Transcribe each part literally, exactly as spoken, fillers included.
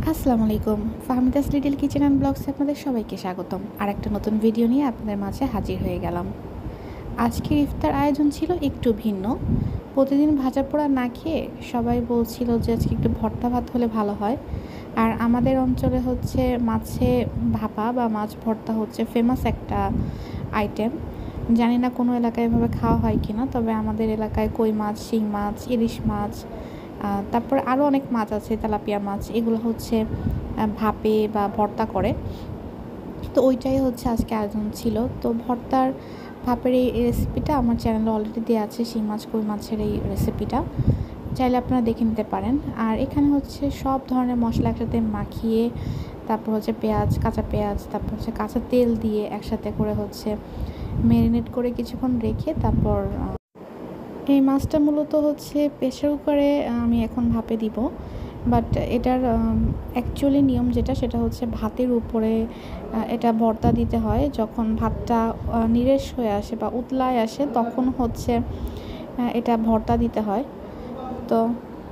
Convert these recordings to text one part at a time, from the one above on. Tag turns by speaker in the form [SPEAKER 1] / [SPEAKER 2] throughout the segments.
[SPEAKER 1] আসসালামু আলাইকুম। Fahmida's little kitchen and ব্লগসে আপনাদের সবাইকে স্বাগতম। আর একটা নতুন ভিডিও নিয়ে আপনাদের মাঝে হাজির হয়ে গেলাম। আজকের ইফতার আয়োজন ছিল একটু ভিন্ন। প্রতিদিন ভাজা পোড়া না খেয়ে সবাই বলছিল যে আজকে একটু ভর্তা ভাত হলে ভালো হয়। আর আমাদের অঞ্চলে হচ্ছে মাছে ভাপা বা মাছ ভর্তা হচ্ছে ফেমাস একটা আইটেম। জানি না কোনো এলাকায় এভাবে খাওয়া হয় কি না, তবে আমাদের এলাকায় কই মাছ, শিং মাছ, ইলিশ মাছ, তারপরে আরও অনেক মাছ আছে, তেলাপিয়া মাছ, এগুলো হচ্ছে ভাপে বা ভর্তা করে। তো ওইটাই হচ্ছে আজকে আয়োজন ছিল। তো ভর্তার ভাপের এই রেসিপিটা আমার চ্যানেলে অলরেডি দেওয়া আছে, শিং মাছ কই মাছের এই রেসিপিটা চাইলে আপনারা দেখে নিতে পারেন। আর এখানে হচ্ছে সব ধরনের মশলা একসাথে মাখিয়ে, তারপর হচ্ছে পেঁয়াজ, কাঁচা পেঁয়াজ, তারপর হচ্ছে কাঁচা তেল দিয়ে একসাথে করে হচ্ছে ম্যারিনেট করে কিছুক্ষণ রেখে তারপর এই মাছটা মূলত হচ্ছে প্রেসার কুকারে আমি এখন ভাপে দিব। বাট এটার অ্যাকচুয়ালি নিয়ম যেটা, সেটা হচ্ছে ভাতের উপরে এটা ভর্তা দিতে হয়। যখন ভাতটা নিরেশ হয়ে আসে বা উতলায় আসে তখন হচ্ছে এটা ভর্তা দিতে হয়। তো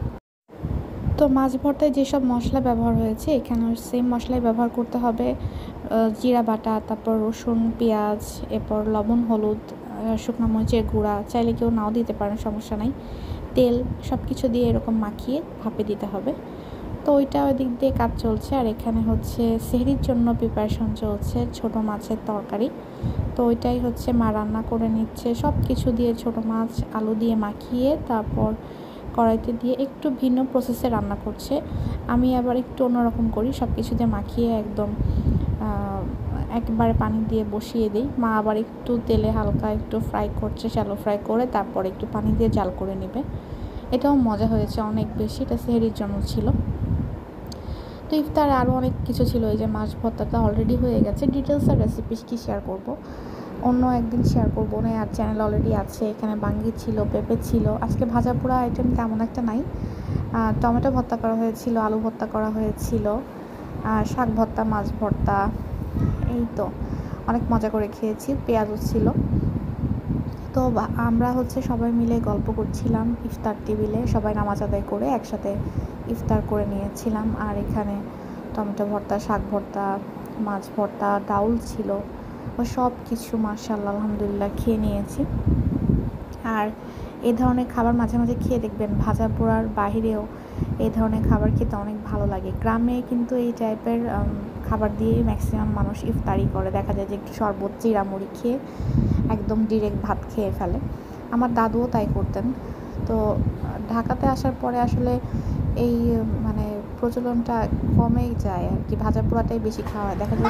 [SPEAKER 1] তো মাছ ভর্তায় যেসব মশলা ব্যবহার হয়েছে এখানে সেম মশলাই ব্যবহার করতে হবে। জিরা বাটা, তারপর রসুন, পেঁয়াজ, এরপর লবণ, হলুদ, শুকনো মরিচের গুঁড়া, চাইলে কেউ নাও দিতে পারেন, সমস্যা নাই, তেল, সব কিছু দিয়ে এরকম মাখিয়ে ভাপে দিতে হবে। তো ওইটা ওই দিক দিয়ে কাজ চলছে। আর এখানে হচ্ছে সেহরির জন্য প্রিপারেশন চলছে, ছোট মাছের তরকারি। তো ওইটাই হচ্ছে মা রান্না করে নিচ্ছে, সব কিছু দিয়ে ছোট মাছ আলু দিয়ে মাখিয়ে তারপর কড়াইতে দিয়ে একটু ভিন্ন প্রসেসে রান্না করছে। আমি আবার একটু অন্যরকম করি, সব কিছু দিয়ে মাখিয়ে একদম একবারে পানি দিয়ে বসিয়ে দিই। মা আবার একটু তেলে হালকা একটু ফ্রাই করছে, শ্যালো ফ্রাই করে তারপর একটু পানি দিয়ে জাল করে নেবে। এটাও মজা হয়েছে অনেক বেশি, এটা সেহরির জন্য ছিল। তো ইফতারে আরও অনেক কিছু ছিল, এই যে মাছ ভর্তাটা অলরেডি হয়ে গেছে। ডিটেলস আর রেসিপি কি শেয়ার করব অন্য একদিন শেয়ার করবো না, আর চ্যানেল অলরেডি আছে। এখানে বাঙ্গি ছিল, পেঁপে ছিল, আজকে ভাজা পোড়া আইটেম তেমন একটা নাই। টমেটো ভর্তা করা হয়েছিল, আলু ভর্তা করা হয়েছিল, শাক ভর্তা, মাছ ভর্তা, এই তো অনেক মজা করে খেয়েছি। পেঁয়াজও ছিল। তো আমরা হচ্ছে সবাই মিলে গল্প করছিলাম ইফতার টেবিলে, সবাই নামাজ আদায় করে একসাথে ইফতার করে নিয়েছিলাম। আর এখানে টমেটো ভর্তা, শাক ভর্তা, মাছ ভর্তা, ডাউল ছিল, ও সব কিছু মাশাআল্লাহ আলহামদুলিল্লাহ খেয়ে নিয়েছি। আর এই ধরনের খাবার মাঝে মাঝে খেয়ে দেখবেন, ভাজা পোড়ার বাহিরেও এই ধরনের খাবার খেতে অনেক ভালো লাগে। গ্রামে কিন্তু এই টাইপের খাবার দিয়েই ম্যাক্সিমাম মানুষ ইফতারি করে। দেখা যায় যে একটু শরবত, চিড়ামুড়ি খেয়ে একদম ডিরেক্ট ভাত খেয়ে ফেলে। আমার দাদুও তাই করতেন। তো ঢাকাতে আসার পরে আসলে এই মানে প্রচলনটা কমেই যায় আর কি, ভাজা পোড়াটাই বেশি খাওয়া হয়। দেখা যায়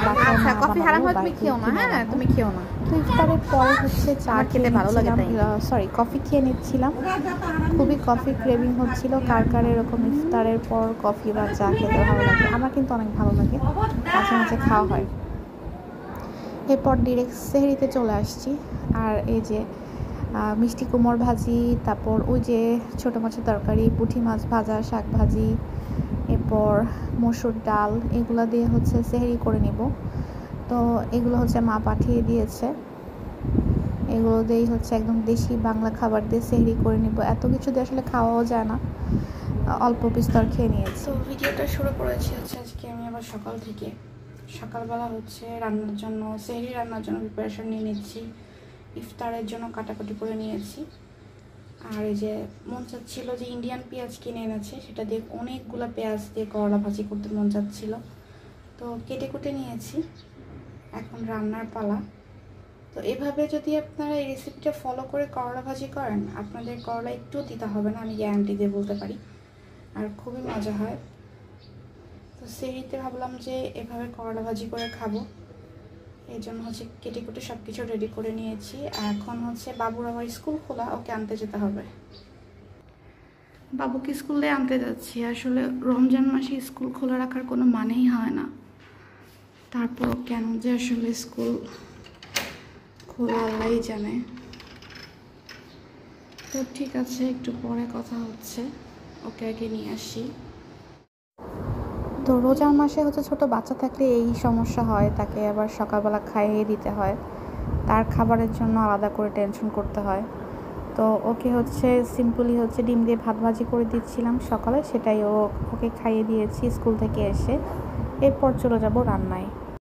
[SPEAKER 1] তুমি খেও না। তো ইফতারের পরে হচ্ছে চা খেতে ভালো লাগে, সরি কফি খেয়ে নিচ্ছিলাম। খুবই কফি ক্রেভিং হচ্ছিল। কার কার এরকম ইফতারের পর কফি বা চা খেতে ভালো লাগে? আমার কিন্তু অনেক ভালো লাগে, মাঝে মাঝে খাওয়া হয়। এরপর ডিরেক্ট সেহরিতে চলে আসছি। আর এই যে মিষ্টি কুমড় ভাজি, তারপর ওই যে ছোটো মাছের তরকারি, পুঁটি মাছ ভাজা, শাক ভাজি, এরপর মসুর ডাল, এগুলো দিয়ে হচ্ছে সেহরি করে নিব। তো এগুলো হচ্ছে মা পাঠিয়ে দিয়েছে, এগুলো দিয়েই হচ্ছে একদম দেশি বাংলা খাবার দিয়ে সেহরি করে নিব। এত কিছু দিয়ে আসলে খাওয়াও যায় না, অল্প বিস্তর খেয়ে নিয়েছি। তো ভিডিওটা শুরু করেছি হচ্ছে আজকে আমি আবার সকাল থেকে। সকালবেলা হচ্ছে রান্নার জন্য, সেহরি রান্নার জন্য প্রিপারেশন নিয়ে নিচ্ছি। ইফতারের জন্য কাটাকুটি করে নিয়েছি। আর এই যে মন চাচ্ছিল যে ইন্ডিয়ান পেঁয়াজ কিনে এনেছে, সেটা দিয়ে অনেকগুলো পেঁয়াজ দিয়ে করলা ভাজি করতে মন চাচ্ছিল। তো কেটে কুটে নিয়েছি, এখন রান্নার পালা। তো এভাবে যদি আপনারা এই রেসিপিটা ফলো করে করলা ভাজি করেন, আপনাদের করলা একটু দিতে হবে না, আমি গ্যারান্টি দিয়ে বলতে পারি। আর খুবই মজা হয়। তো সেহরিতে ভাবলাম যে এভাবে করলা ভাজি করে খাবো, এই জন্য হচ্ছে কেটে কুটে সব কিছু রেডি করে নিয়েছি। আর এখন হচ্ছে বাবুর আবার স্কুল খোলা, ওকে আনতে যেতে হবে। বাবুকে স্কুলে আনতে যাচ্ছি। আসলে রমজান মাসে স্কুল খোলা রাখার কোনো মানেই হয় না, তারপর কেন যে আসলে স্কুল খোলা আল্লাহই জানে। তো ঠিক আছে, একটু পরে কথা হচ্ছে, ওকে আগে নিয়ে আসি। তো রোজার মাসে হচ্ছে ছোট বাচ্চা থাকলে এই সমস্যা হয়, তাকে আবার সকালবেলা খাইয়ে দিতে হয়, তার খাবারের জন্য আলাদা করে টেনশন করতে হয়। তো ওকে হচ্ছে সিম্পলি হচ্ছে ডিম দিয়ে ভাত ভাজি করে দিচ্ছিলাম সকালে, সেটাই ও ওকে খাইয়ে দিয়েছি স্কুল থেকে এসে। এরপর চলে যাব রান্নায়।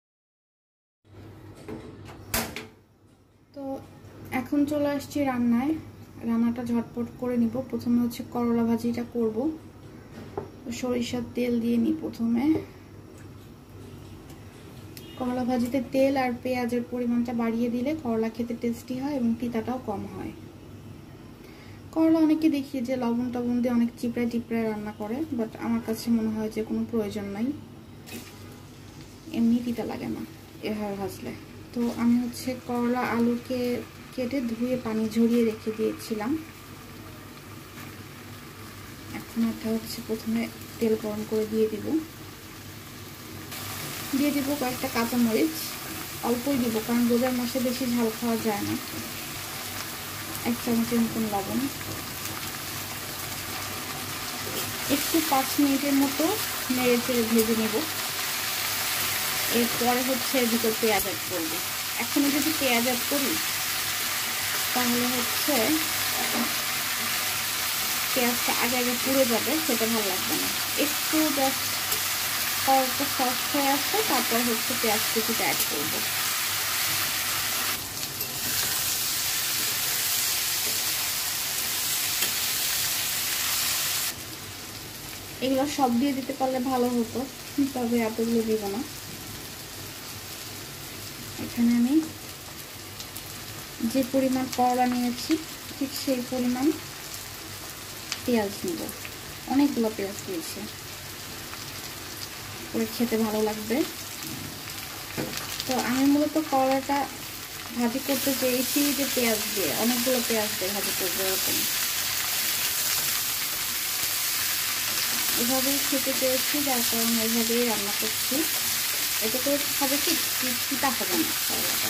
[SPEAKER 1] তো এখন চলে আসছি রান্নায়। রান্নাটা ঝটপট করে নিব। প্রথমে হচ্ছে করলা ভাজিটা করব। সরিষার তেল দিয়ে নিই প্রথমে। করলা ভাজিতে তেল আর পেঁয়াজের পরিমাণটা বাড়িয়ে দিলে করলা খেতে টেস্টি হয় এবং তিতাটাও কম হয়। করলা অনেকে দেখি যে লবণ টবণ দিয়ে অনেক চিপড়ায় টিপড়ায় রান্না করে, বাট আমার কাছে মনে হয় যে কোনো প্রয়োজন নাই, এমনি তিতা লাগে না এভাবে ভাজলে। তো আমি হচ্ছে করলা আলুকে কেটে ধুয়ে পানি ঝরিয়ে রেখে দিয়েছিলাম। এখন এটা হচ্ছে প্রথমে তেল গরম করে দিয়ে দিব। দিয়ে দিব কয়েকটা কাঁচামরিচ, অল্পই দিব কারণ রোজার মাসে বেশি ঝাল খাওয়া যায় না। এক চামচের মতন লবণ। একটু পাঁচ মিনিটের মতো নেড়ে চেড়ে ভেজে নেব। এরপরে হচ্ছে এর ভিতর পেঁয়াজ অ্যাড করবো। এখনই যদি পেঁয়াজ অ্যাড করি তাহলে হচ্ছে পেঁয়াজটা আগে আগে পুড়ে যাবে, সেটা ভালো লাগবে না। একটু জাস্ট অল্প সফট হয়ে আসছে, তারপর হচ্ছে পেঁয়াজ কুচিটা অ্যাড করবো। এগুলো সব দিয়ে দিতে পারলে ভালো হতো, তবে এতগুলো দিব না। এখানে আমি যে পরিমাণ করলা নিয়েছি ঠিক সেই পরিমাণ পেঁয়াজ নেব। অনেকগুলো পেঁয়াজ দিয়েছি, করে খেতে ভালো লাগবে। তো আমি মূলত করলাটা ভাজি করতে চেয়েছি যে পেঁয়াজ দিয়ে, অনেকগুলো পেঁয়াজ দিয়ে ভাজি করবো এরকম। এভাবেই খেতে চেয়েছি, যার কারণে এভাবেই রান্না করছি। এতে করে হবে কি তিতা হবে না করলাটা।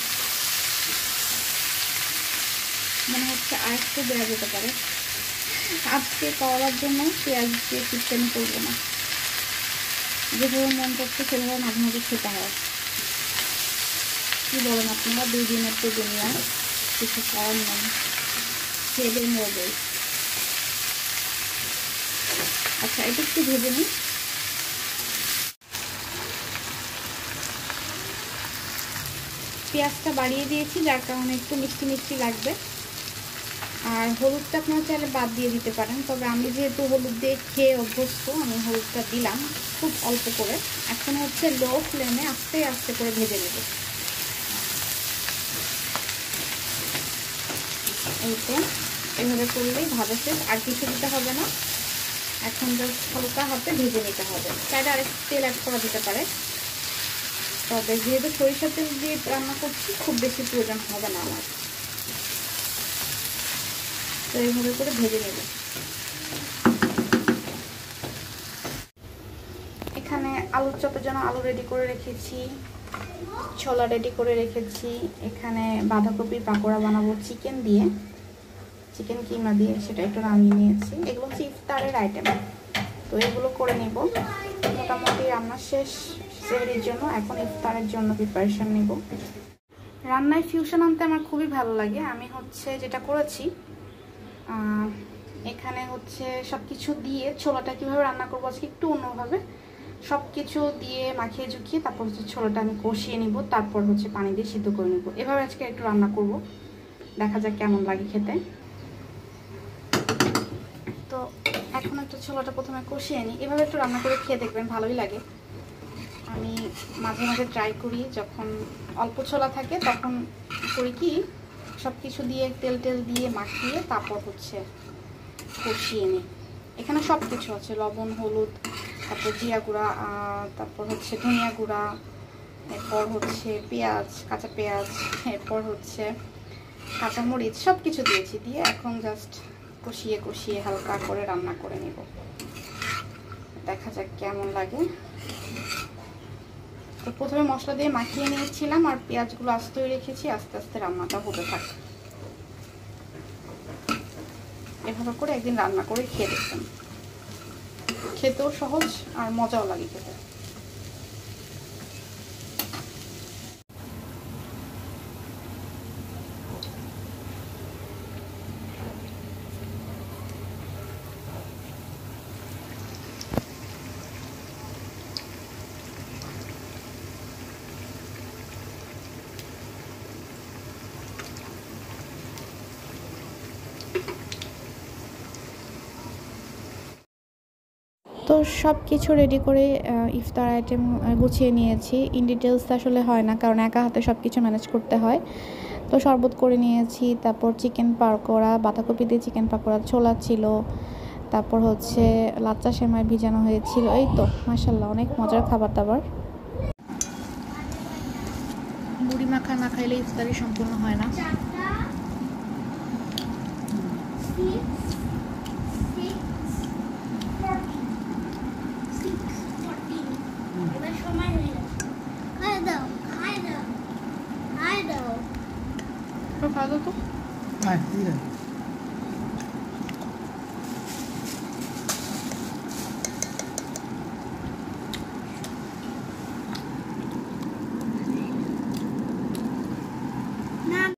[SPEAKER 1] মনে হচ্ছে আর একটু দেওয়া যেতে পারে। আজকে করলার জন্য পেঁয়াজ দিয়ে চিকেন করবো না, যেভাবে মন করছে সেভাবে মাঝে মাঝে খেতে হয়। কি বলেন আপনারা? দুই দিনের তো দুনিয়া, কিছু করার নেই, খেয়ে মরবে। আচ্ছা, এটা একটু ভেজে নিই। পেঁয়াজটা বাড়িয়ে দিয়েছি, যার কারণে একটু মিষ্টি মিষ্টি লাগবে। আর হলুদটা আপনারা চাইলে বাদ দিয়ে দিতে পারেন, তবে আমি যেহেতু হলুদ দিয়ে খেয়ে অভ্যস্ত, আমি হলুদটা দিলাম খুব অল্প করে। এখন হচ্ছে লো ফ্লেমে আস্তে আস্তে করে ভেজে নেব। এইটা এভাবে করলেই ভাজা শেষ, আর কিছু দিতে হবে না। এখন জাস্ট হালকা হাতে ভেজে নিতে হবে। চাইলে আরেকটু তেল অ্যাড করা যেতে পারে, তবে যেহেতু সরিষার তেল দিয়ে রান্না করছি খুব বেশি প্রয়োজন হবে না আমার। তো এইভাবে করে ভেজে নেব। এখানে আলুর চপের জন্য আলু রেডি করে রেখেছি, ছোলা রেডি করে রেখেছি। এখানে বাঁধাকপির পাকোড়া বানাবো চিকেন দিয়ে, চিকেন কিমা দিয়ে, সেটা একটু নামিয়ে নিয়েছি। এগুলো হচ্ছে ইফতারের আইটেম, তো এগুলো করে নিব। মোটামুটি রান্না শেষ সেহরির জন্য। এখন ইফতারের জন্য প্রিপারেশন নিব। রান্নায় ফিউশন আনতে আমার খুবই ভালো লাগে। আমি হচ্ছে যেটা করেছি, এখানে হচ্ছে সব কিছু দিয়ে ছোলাটা কীভাবে রান্না করবো আজকে একটু অন্যভাবে, সব কিছু দিয়ে মাখিয়ে ঝুঁকিয়ে তারপর হচ্ছে ছোলাটা আমি কষিয়ে নিব, তারপর হচ্ছে পানি দিয়ে সিদ্ধ করে নিব। এভাবে আজকে একটু রান্না করব, দেখা যাক কেমন লাগে খেতে। তো এখন একটু ছোলাটা প্রথমে কষিয়ে নিই। এভাবে একটু রান্না করে খেয়ে দেখবেন, ভালোই লাগে। আমি মাঝে মাঝে ট্রাই করি, যখন অল্প ছোলা থাকে তখন করি কি সব কিছু দিয়ে তেল টেল দিয়ে মাখিয়ে তারপর হচ্ছে কষিয়ে নিই। এখানে সব কিছু আছে, লবণ, হলুদ, তারপর জিরা গুঁড়া, তারপর হচ্ছে ধনিয়া গুঁড়া, এরপর হচ্ছে পেঁয়াজ, কাঁচা পেঁয়াজ, এরপর হচ্ছে কাঁচামরিচ, সব কিছু দিয়েছি। দিয়ে এখন জাস্ট কষিয়ে কষিয়ে হালকা করে রান্না করে নেব। দেখা যাক কেমন লাগে। তো প্রথমে মশলা দিয়ে মাখিয়ে নিয়েছিলাম আর পেঁয়াজগুলো আস্তেই রেখেছি, আস্তে আস্তে রান্নাটা হতে থাকে। এভাবে করে একদিন রান্না করে খেয়ে দেখতাম, খেতেও সহজ আর মজাও লাগে খেতে। তো সব কিছু রেডি করে ইফতার আইটেম গুছিয়ে নিয়েছি। ইন ডিটেলস আসলে হয় না, কারণ একা হাতে সব কিছু ম্যানেজ করতে হয়। তো শরবত করে নিয়েছি, তারপর চিকেন পাকোড়া, বাঁধাকপি দিয়ে চিকেন পাকোড়া, ছোলা ছিল, তারপর হচ্ছে লাচ্চা সেমাই ভিজানো হয়েছিল। এই তো মাশাআল্লাহ অনেক মজার খাবার দাবার। মুড়ি মাখা না খাইলে ইফতারি সম্পূর্ণ হয় না। খাওয়া দাও তো।